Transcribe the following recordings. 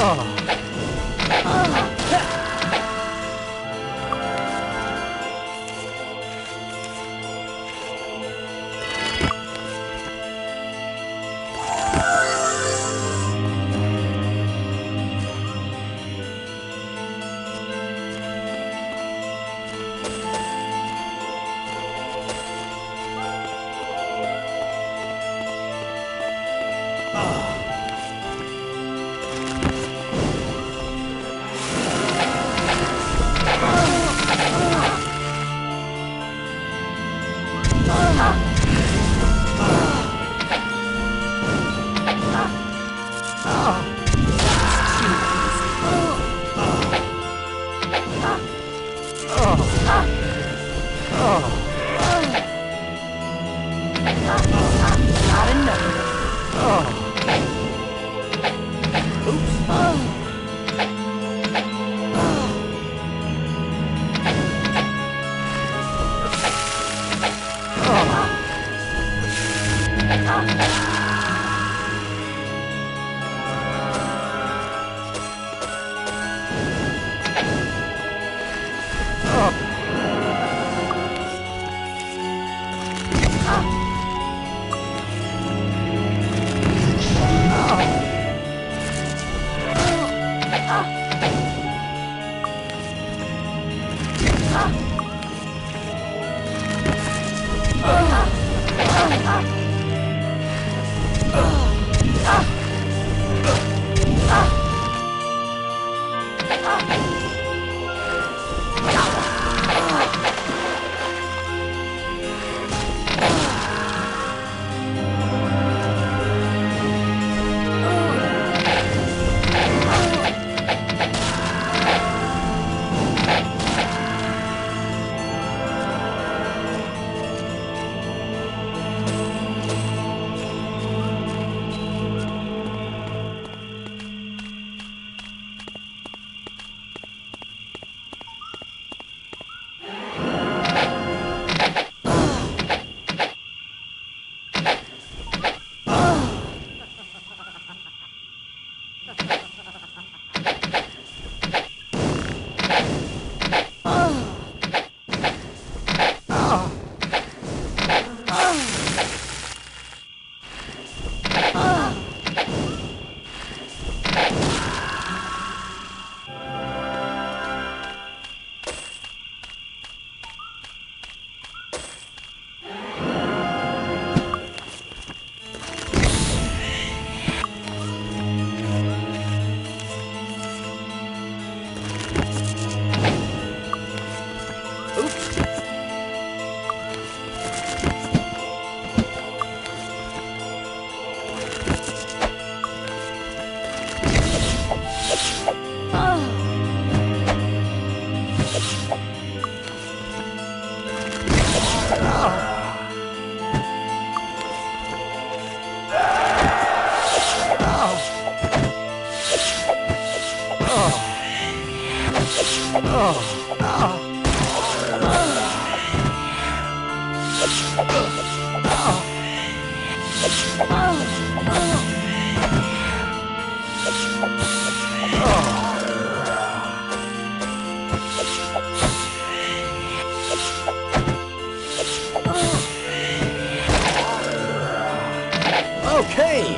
Okay.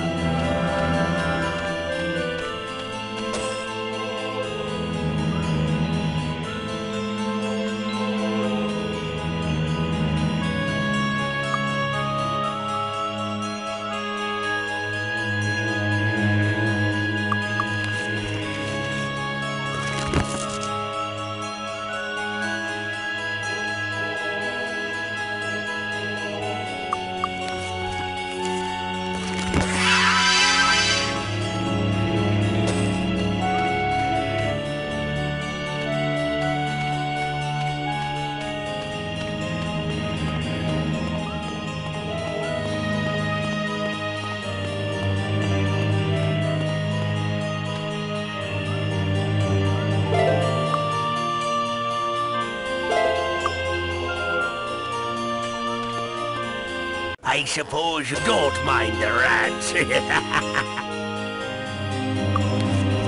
I suppose you don't mind the rats.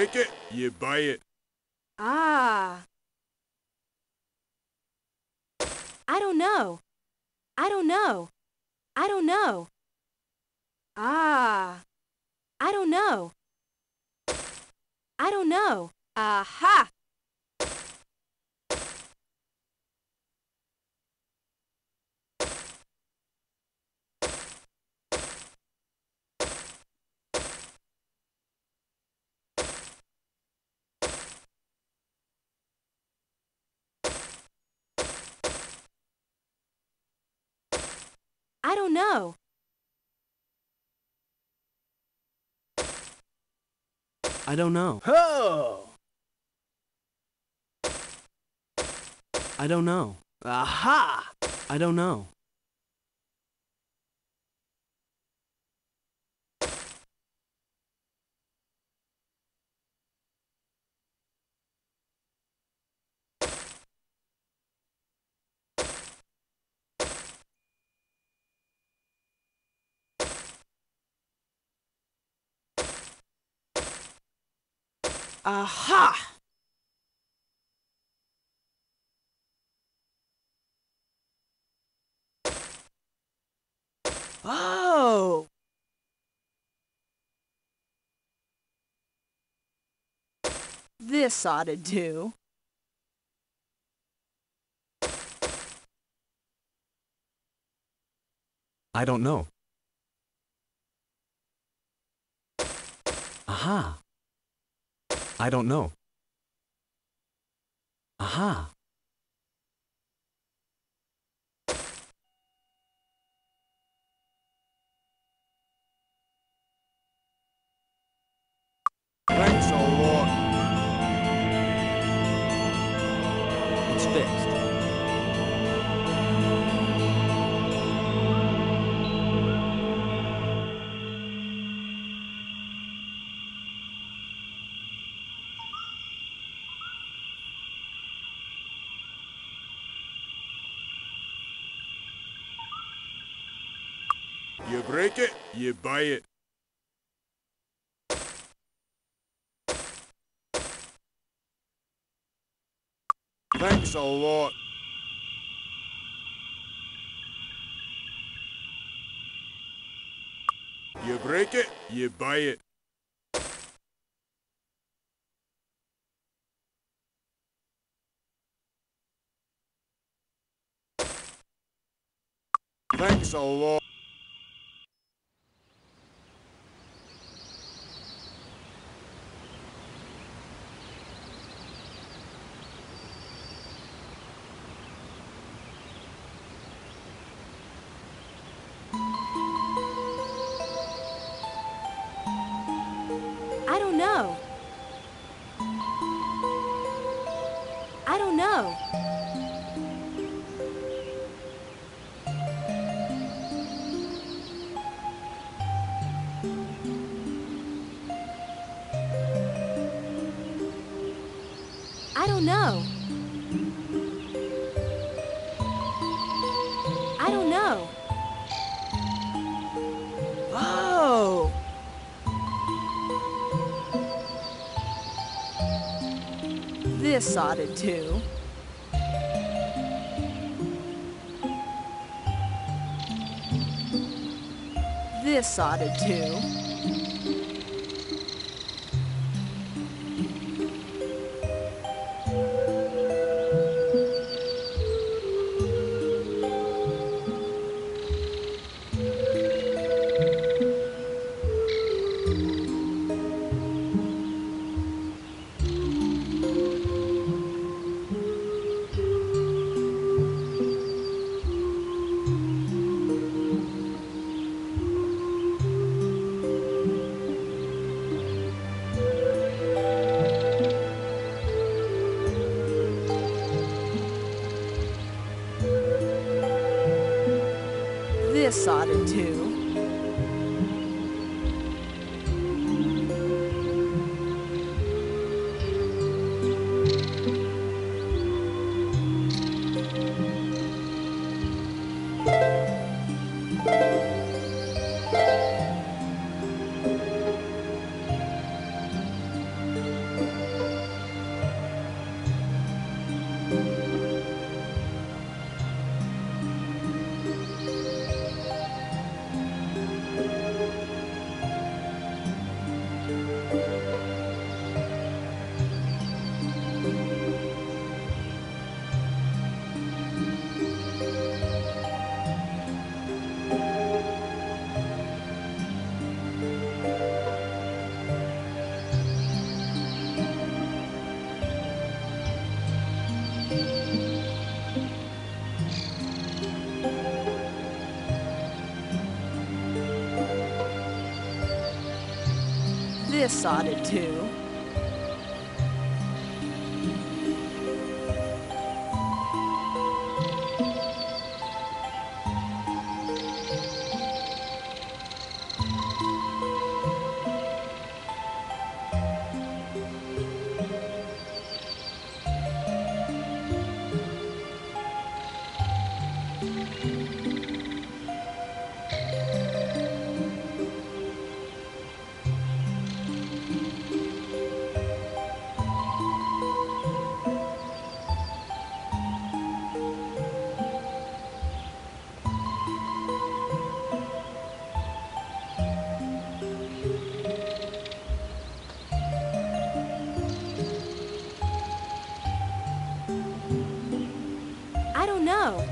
break it, you buy it. Ah. I don't know. I don't know. I don't know. Ah. I don't know. I don't know. Aha! I don't know. I don't know. Ho! I don't know. Aha! I don't know. Aha! Oh! This ought to do. I don't know. Aha. I don't know. Aha. Thanks a lot. It's fixed. You break it, you buy it. Thanks a lot. You break it, you buy it. Thanks a lot. I don't know. I don't know. I don't know. I don't know. Oh! This ought to do. This ought to do. This ought to do. This ought to do. I don't know.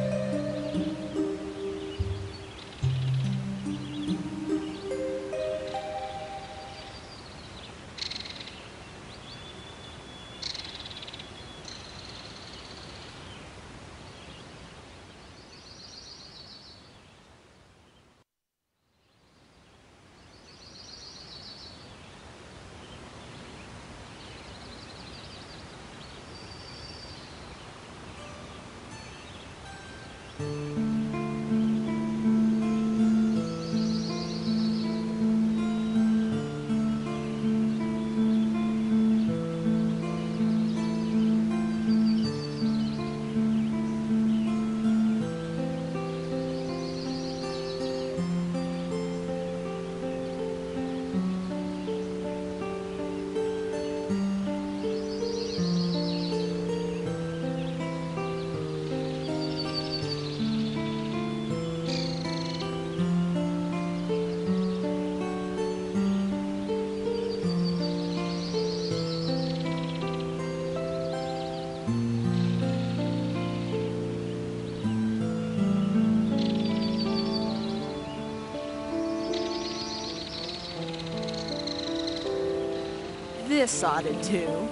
This ought to do.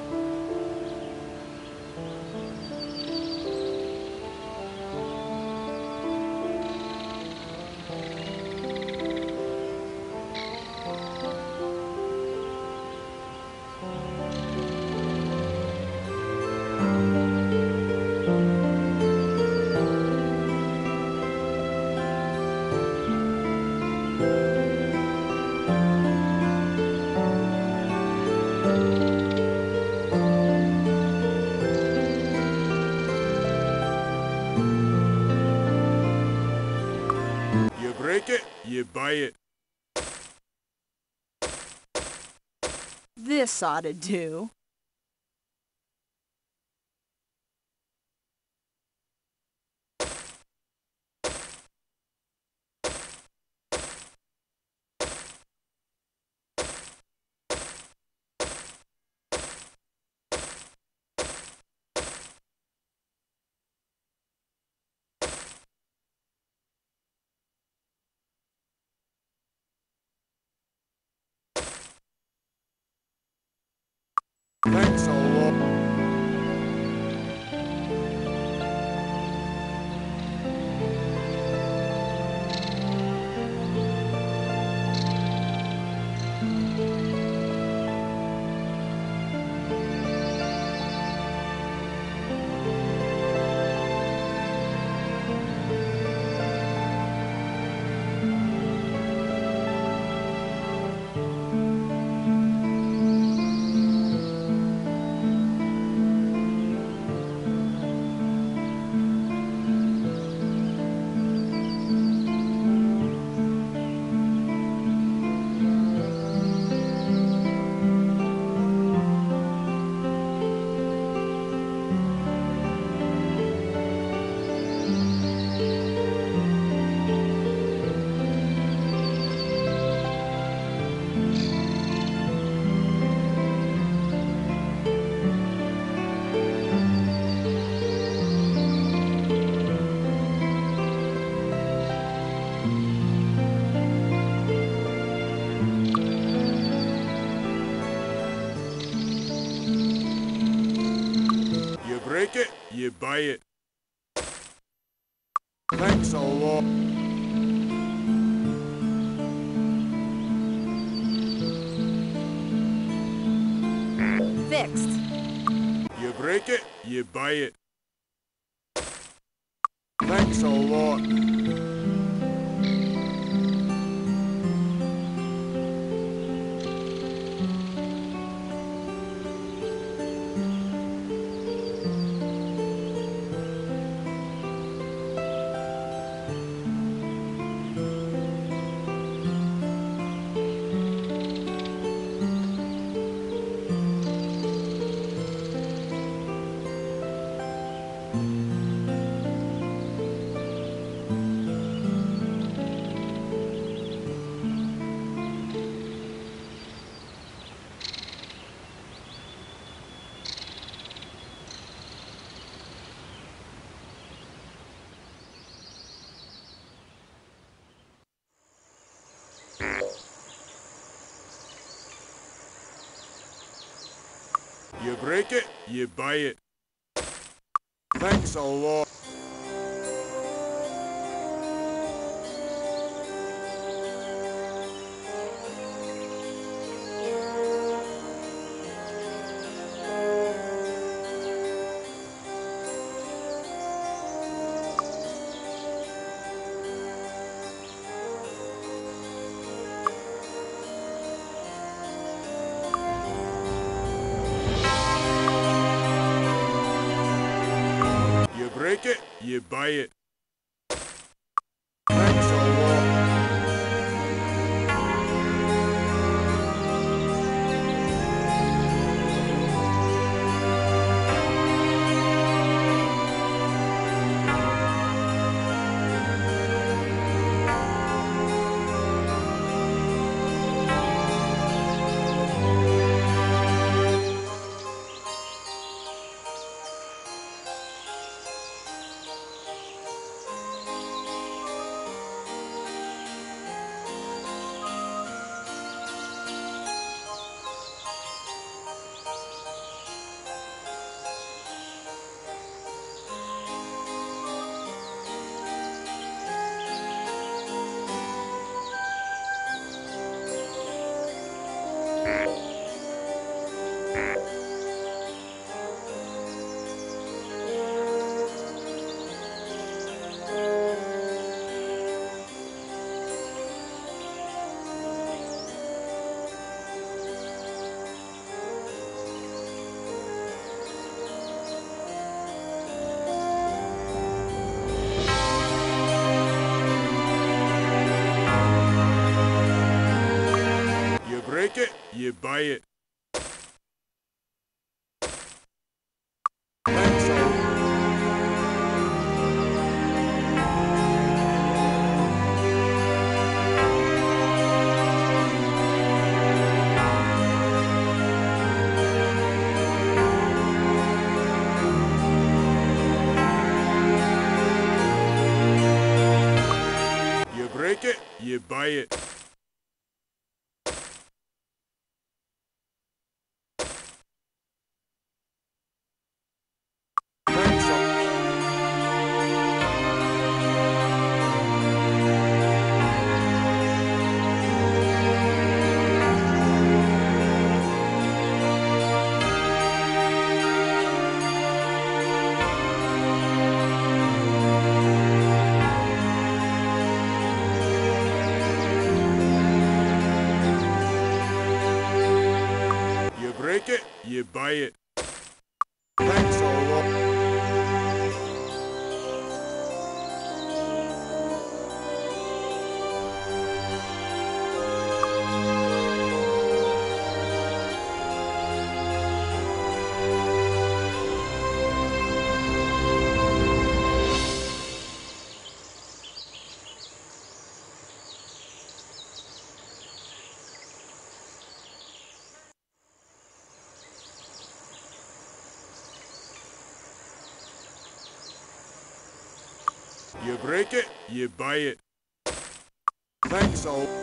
You break it, you buy it. This ought to do. Thanks a lot. You break it, you buy it. Thanks a lot. fixed. You break it, you buy it. Thanks a lot. You break it, you buy it. Thanks a lot. You break it, you buy it. Thanks a lot. You break it, you buy it. Thanks a lot. You break it, you buy it. Thanks a You break it, you buy it. Thanks a lot. You break it, you buy it. Thanks a lot.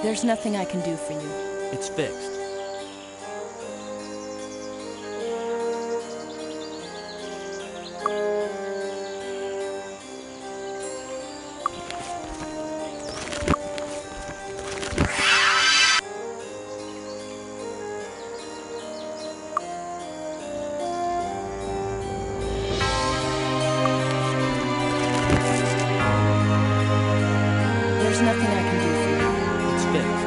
There's nothing I can do for you. It's fixed. There's nothing I can do for you. It's fixed.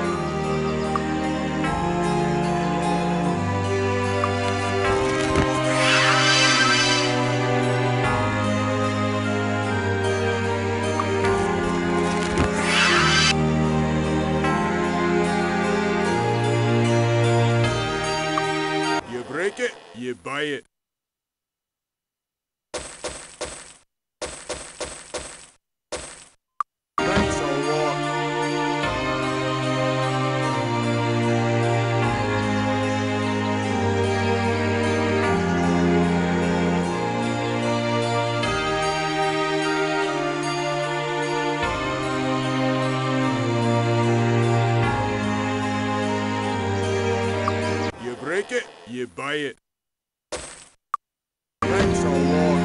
You break it, you buy it. Thanks a lot. You break it, you buy it. Thanks a lot.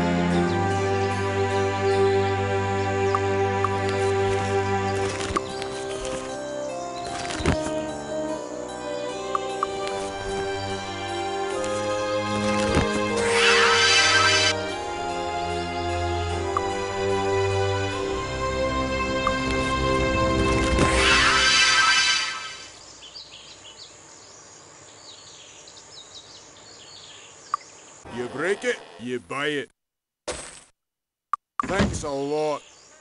You break it, you buy it. Thanks a lot.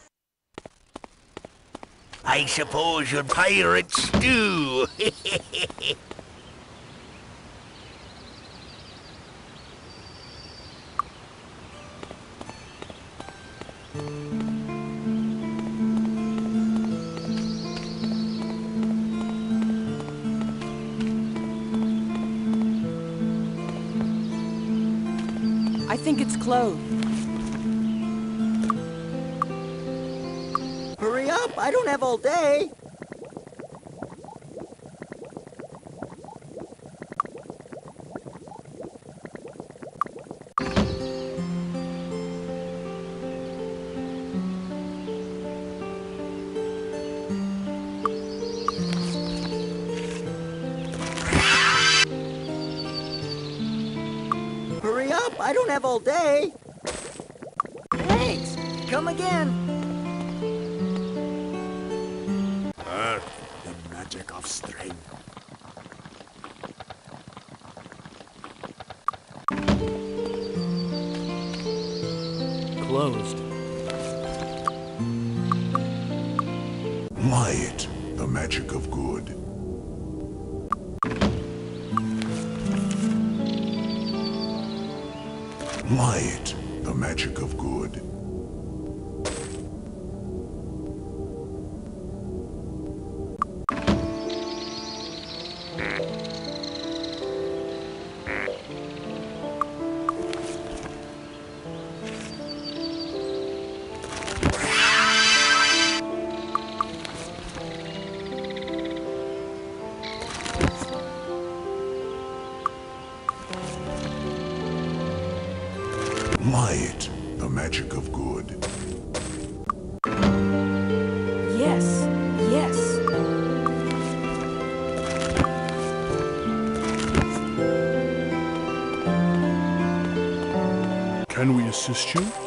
I suppose you're pirates too. I think it's closed. Hurry up! I don't have all day! Hurry up! I don't have all day! Thanks! Come again! The magic of strength. Closed. Light, the magic of good. Light, the magic of good. Light, the magic of good. Yes, yes. Can we assist you?